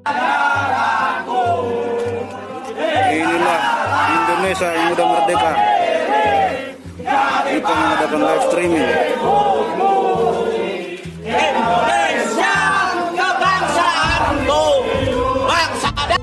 Inilah Indonesia yang udah merdeka. Kita mengadakan live streaming. Indonesia kebangsaanku, bangsa dan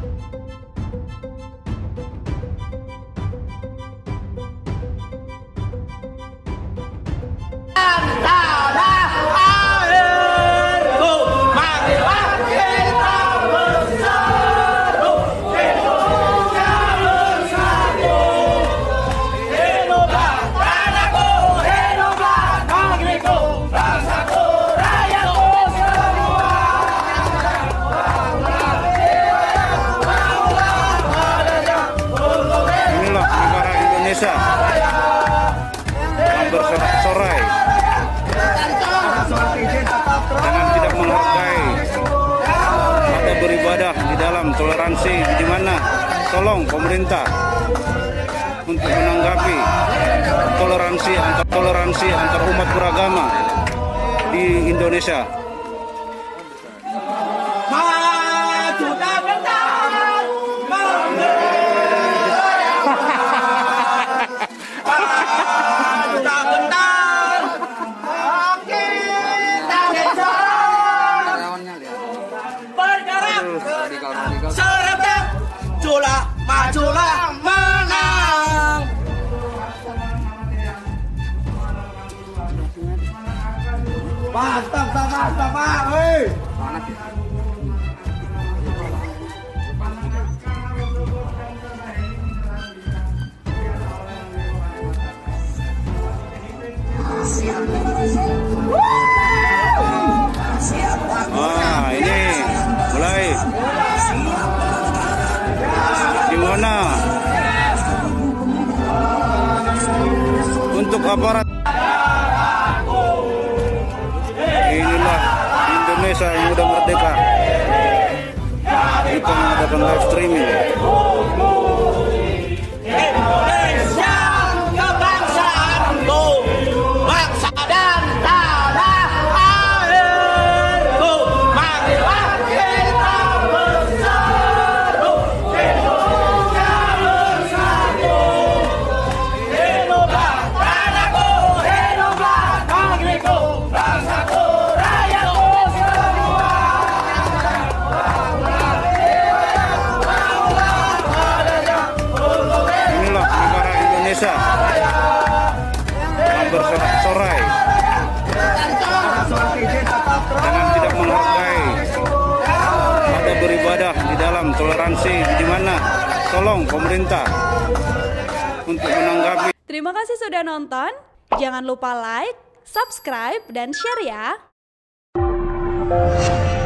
tanah airku. Marilah kita bersatu, Indonesia bersatu. Hiduplah tanahku, hiduplah negeriku, bangsaku, rakyatku semua. Inilah negara Indonesia yang bersorak-sorai dengan tidak menghargai atau beribadah di dalam toleransi, di mana tolong pemerintah untuk menanggapi toleransi antar umat beragama di Indonesia. Maju dan gentar, maju dan gentar, kita gencar, bergerak, serempak, majulah, majulah, menang. Mantap, mantap, hei. Ini mulai gimana untuk aparat. Inilah Indonesia yang udah merdeka. Kita mengadakan live streaming. Indonesia kebangsaanku, bangsa dan tanah airku. Marilah kita bersatu, Indonesia bersatu. Hiduplah tanahku, hiduplah negeriku, bangsaku, rakyatku semua. Inilah negara Indonesia yang bersorak-sorai dengan tidak menghargai atau beribadah di dalam toleransi, di mana tolong pemerintah untuk menanggapi. Terima kasih sudah nonton. Jangan lupa like, subscribe, dan share ya.